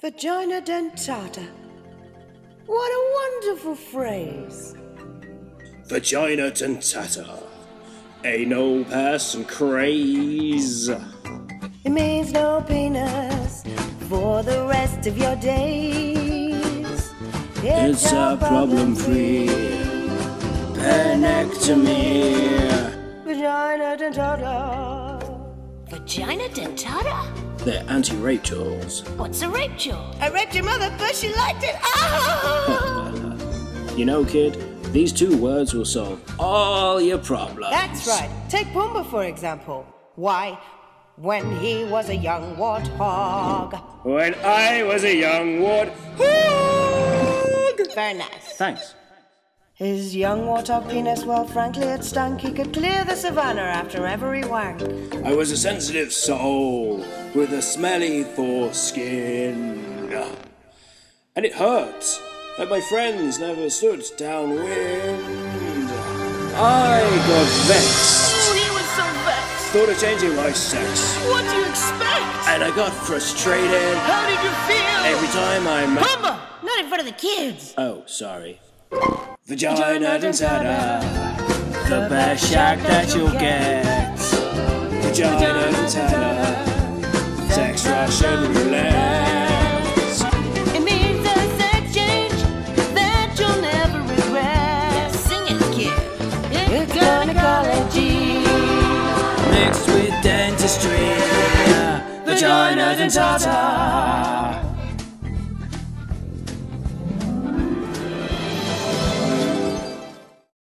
Vagina Dentata. What a wonderful phrase. Vagina Dentata. Anal person craze. It means no penis for the rest of your days. It's a problem-free penectomy. Vagina Dentata. Vagina Dentata? They're anti-rape tools. What's a rape tool? I raped your mother, but she liked it. Ah! You know, kid, these two words will solve all your problems. That's right. Take Pumbaa, for example. Why, when he was a young warthog. When I was a young warthog. Very nice. Thanks. His young warthog penis, well, frankly, it stunk. He could clear the savannah after every wank. I was a sensitive soul with a smelly foreskin. And it hurt that my friends never stood downwind. I got vexed. Oh, he was so vexed. Thought of changing my sex. What do you expect? And I got frustrated. How did you feel? Every time I met... Pumbaa! Not in front of the kids. Oh, sorry. Vagina Dentata, the best shag that you'll get. Vagina Dentata, sex Russian roulette. It means a sex change that you'll never regret. Sing it, kid. It's gynecology Mixed with dentistry. Vagina Dentata.